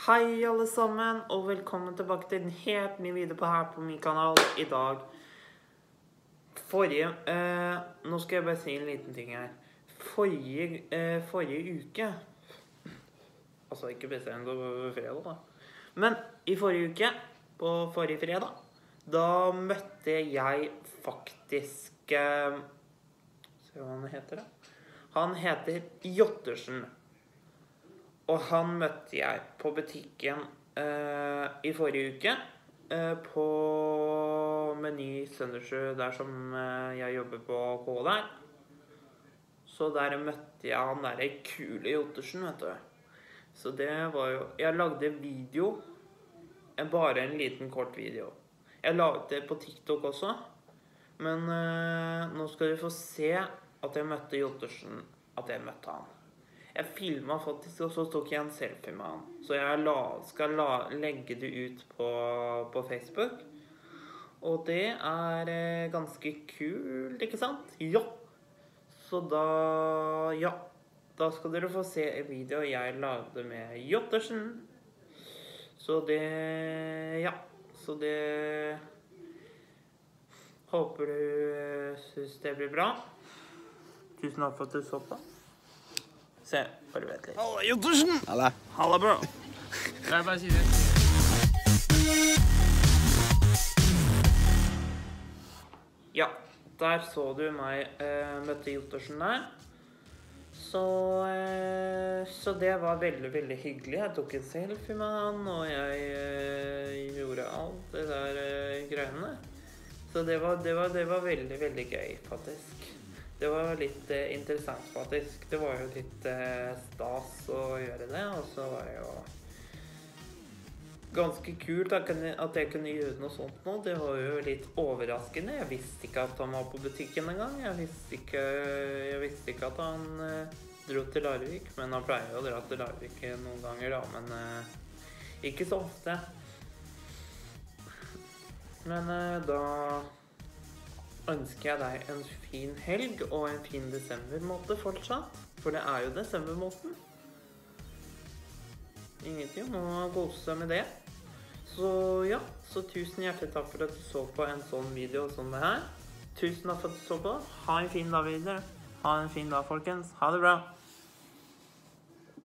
Hei alle sammen, og velkommen tilbake til en helt ny video på min kanal i dag. Nå skal jeg bare si en liten ting her. Forrige uke, altså ikke bestemt på fredag da, men i forrige uke, på forrige fredag, da møtte jeg faktisk, se hva han heter da. Han heter Jottersen. Og han møtte jeg på butikken i forrige uke, på Meny Søndersjø, der som jeg jobber på der. Så der møtte jeg han der kule Jottersen, vet du. Så det var jo, jeg lagde video, bare en liten kort video. Jeg lagde det på TikTok også, men nå skal du få se at jeg møtte Jottersen, at jeg møtte han. Jeg filmet faktisk, og så tok jeg en selfie med han. Så jeg skal legge det ut på Facebook. Og det er ganske kult, ikke sant? Ja. Så da skal dere få se en video jeg lagde med Jottersen. Så det, Så det håper du synes det blir bra. Tusen takk for at du så på. Se, bare vet litt. Halla, Jottersen! Halla. Halla, bro. Jeg bare sier det. Ja, der så du meg møtte Jottersen der. Så det var veldig, veldig hyggelig. Jeg tok en selfie med han, og jeg gjorde alt det der greiene. Så det var veldig, veldig gøy, faktisk. Det var litt interessant, faktisk. Det var jo litt stas å gjøre det, og så var det jo ganske kult at jeg kunne gjøre noe sånt nå. Det var jo litt overraskende. Jeg visste ikke at han var på butikken en gang. Jeg visste ikke at han dro til Larvik, men han pleier jo å dra til Larvik noen ganger da, men ikke så ofte. Men da ønsker jeg deg en fin helg og en fin desembermåte fortsatt, for det er jo desembermåten. Ingenting, må kose seg med det. Så tusen hjertelig takk for at du så på en sånn video som det her. Tusen takk for at du så på. Ha en fin dag videre. Ha en fin dag, folkens. Ha det bra.